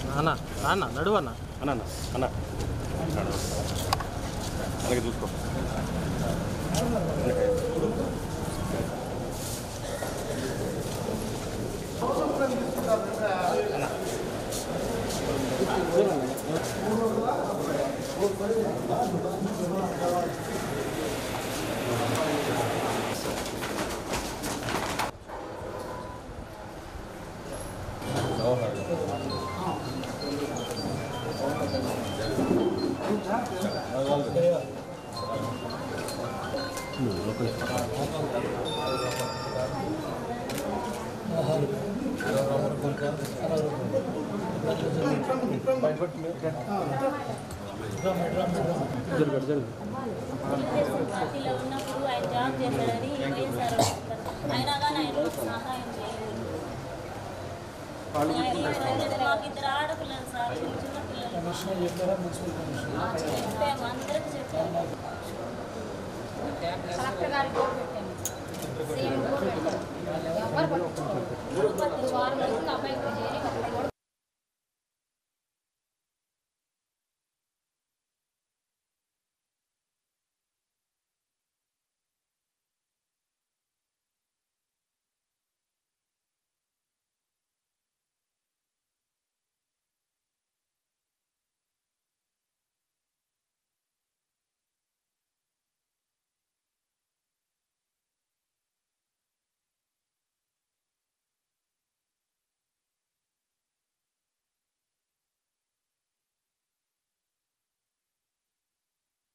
అన్న అన్న నడువు అన్న అన్న అన్న అలాగే చూసుకో పార్టీలో ఉన్నప్పుడు ఆయన జాబ్ చేశాడని వైఎస్ఆర్ అయినా కానీ ఆయన సహాయం చేయలేదు. మాకు ఇద్దరు ఆడపిల్లలు సార్, చిన్న పిల్లలు చెప్పాము, అందరికీ చెప్పాము. కలెక్టర్ గారికి కూడా పెట్టాము, సీఎం కూడా పెట్టాము. ఎవరు పట్టించుకోవాలి. వారం రోజులు అబ్బాయికి చేరి